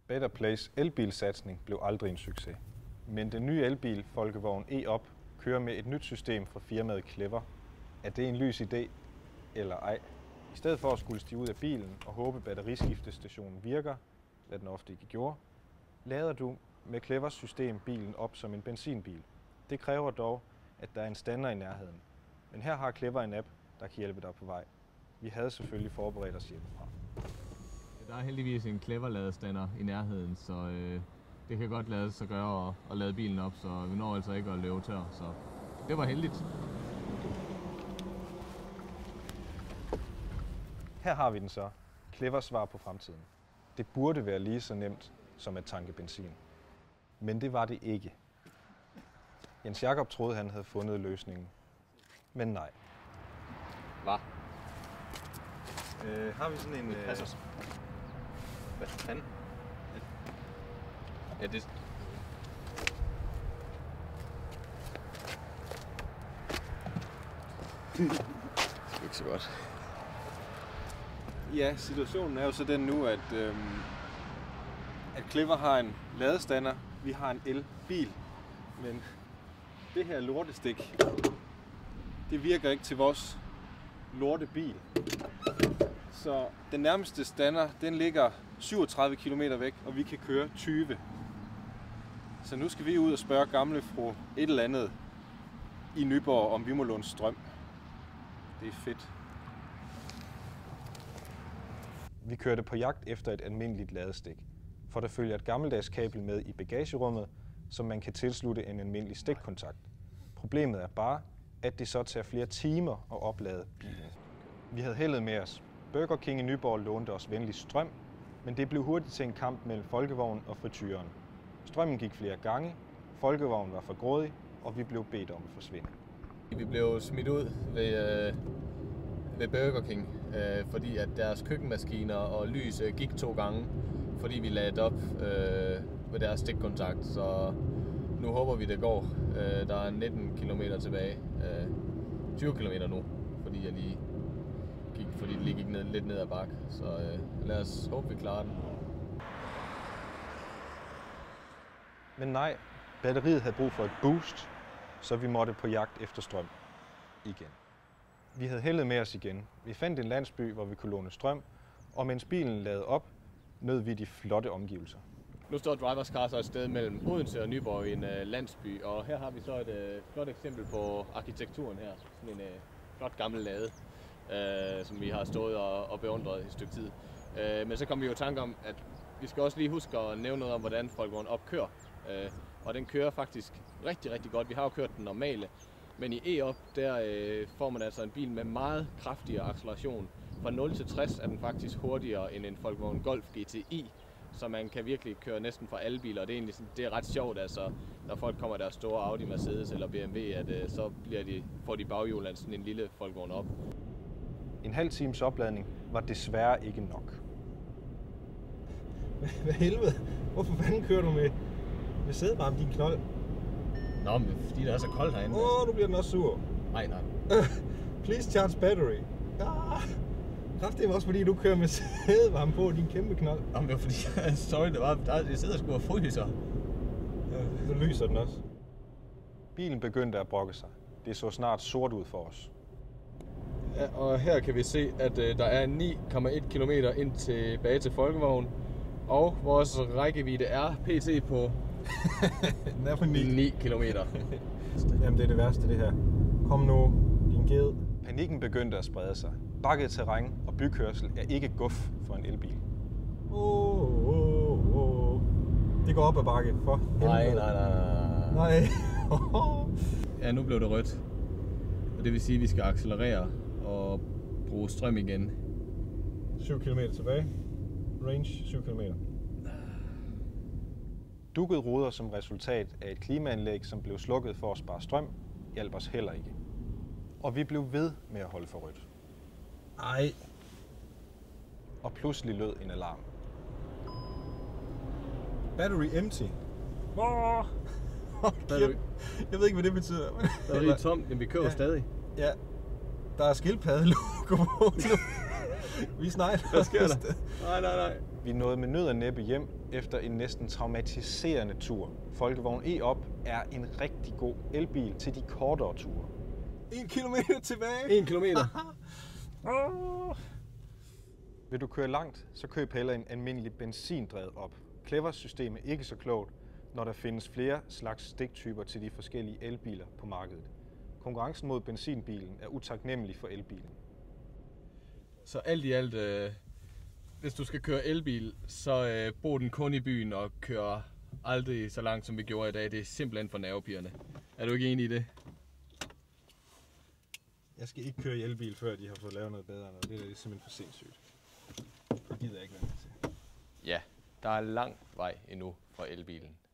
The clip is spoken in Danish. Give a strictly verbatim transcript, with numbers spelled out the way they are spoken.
Better Place elbilsatsning blev aldrig en succes. Men den nye elbil Folkevogn E-Up kører med et nyt system fra firmaet Clever. Er det en lys idé eller ej? I stedet for at skulle stige ud af bilen og håbe batteriskiftestationen virker, hvad den ofte ikke gjorde, lader du med Clevers system bilen op som en benzinbil. Det kræver dog, at der er en stander i nærheden. Men her har Clever en app, der kan hjælpe dig på vej. Vi havde selvfølgelig forberedt os hjemmefra. Der er heldigvis en Clever ladestander i nærheden, så øh, det kan godt lade sig gøre at, at lade bilen op, så vi når altså ikke at løbe tør. Så det var heldigt. Her har vi den så. Clevers svar på fremtiden. Det burde være lige så nemt som at tanke benzin. Men det var det ikke. Jens Jakob troede, han havde fundet løsningen. Men nej. Hvad? Øh, har vi sådan en... Det passer så. Hvad fanden? Ja, det... Det er ikke så godt. Ja, situationen er jo så den nu, at, øhm, at Clever har en ladestander, vi har en elbil, men det her lortestik, det virker ikke til vores lortebil. Så den nærmeste stander, den ligger syvogtredive kilometer væk, og vi kan køre tyve. Så nu skal vi ud og spørge gamle fru et eller andet i Nyborg, om vi må låne strøm. Det er fedt. Vi kørte på jagt efter et almindeligt ladestik, for der følger et gammeldags kabel med i bagagerummet, som man kan tilslutte en almindelig stikkontakt. Problemet er bare, at det så tager flere timer at oplade bilen. Vi havde heldet med os. Burger King i Nyborg lånte os venlig strøm, men det blev hurtigt til en kamp mellem Folkevogn og frityren. Strømmen gik flere gange, Folkevogn var for grådig, og vi blev bedt om at forsvinde. Vi blev smidt ud ved, øh, ved Burger King, øh, fordi at deres køkkenmaskiner og lys øh, gik to gange, fordi vi lagde det op øh, med deres stikkontakt. Så nu håber vi, det går. Øh, der er nitten kilometer tilbage. Øh, tyve kilometer nu, fordi jeg lige gik, fordi det lige gik ned, lidt ned ad bakke. Så øh, lad os håbe, vi klarer den. Men nej, batteriet havde brug for et boost, så vi måtte på jagt efter strøm igen. Vi havde heldet med os igen. Vi fandt en landsby, hvor vi kunne låne strøm, og mens bilen ladede op, nød vi de flotte omgivelser. Nu står Drivers Car så et sted mellem Odense og Nyborg i en uh, landsby, og her har vi så et uh, flot eksempel på arkitekturen her. Sådan en uh, flot gammel lade, uh, som vi har stået og, og beundret i et stykke tid. Uh, men så kom vi jo i tanke om, at vi skal også lige huske at nævne noget om, hvordan Folkevogn opkører. Uh, og den kører faktisk rigtig, rigtig godt. Vi har jo kørt den normale, men i E-Up, der uh, får man altså en bil med meget kraftigere acceleration. Fra nul til tres er den faktisk hurtigere end en Folkevogn Golf G T I. Så man kan virkelig køre næsten fra alle biler, og det er egentlig sådan, det er ret sjovt, altså, når folk kommer der store Audi, Mercedes eller B M W, at uh, så bliver de, får de baghjulen sådan en lille Folkevogn op. En halv times opladning var desværre ikke nok. Hvad helvede? Hvorfor fanden kører du med, med sædevarme, din knold? Nå, men fordi det er så koldt herinde. Åh, oh, nu bliver den også sur. Nej, nej. Please charge battery. Ah, kraftigt også fordi du kører med sædevarme på din kæmpe knold. Nå, men det var fordi, sorry, det var, der, jeg sidder sgu og fryser. Ja, nu lyser den også. Bilen begyndte at brokke sig. Det så snart sort ud for os. Ja, og her kan vi se, at øh, der er ni komma en kilometer ind tilbage til Folkevogn. Og vores rækkevidde er pt. På Den er på ni. ni kilometer. Jamen det er det værste det her. Kom nu, din ged. Panikken begyndte at sprede sig. Bakket terræn og bykørsel er ikke guf for en elbil. Åh, åh, åh. Det går op ad bakke, for helvede. Nej, nej, nej, nej. Ja, nu blev det rødt. Og det vil sige, at vi skal accelerere og bruge strøm igen. syv kilometer tilbage. Range syv kilometer. Dukket ruder som resultat af et klimaanlæg, som blev slukket for at spare strøm, hjalp os heller ikke. Og vi blev ved med at holde for rødt. Ej. Og pludselig lød en alarm. Battery empty. Oh. Battery. Jeg ved ikke, hvad det betyder. Der er lige tomt, men vi kører ja. stadig. Ja. Der er skildpadde-logo på nu. Vi snegler. Hvad sker der? Nej, nej, nej. Vi nåede med nød og næppe hjem efter en næsten traumatiserende tur. Folkevogn E-Up er en rigtig god elbil til de kortere ture. En kilometer tilbage. En kilometer. Vil du køre langt, så køb heller en almindelig benzindrevet op. Clevers system er ikke så klogt, når der findes flere slags stiktyper til de forskellige elbiler på markedet. Konkurrencen mod benzinbilen er utaknemmelig for elbilen. Så alt i alt, øh, hvis du skal køre elbil, så øh, brug den kun i byen og kør aldrig så langt, som vi gjorde i dag. Det er simpelthen for nervepirrende. Er du ikke enig i det? Jeg skal ikke køre i elbil, før de har fået lavet noget bedre. Det er simpelthen for sindssygt. Det gider jeg ikke være med til. Ja, der er lang vej endnu fra elbilen.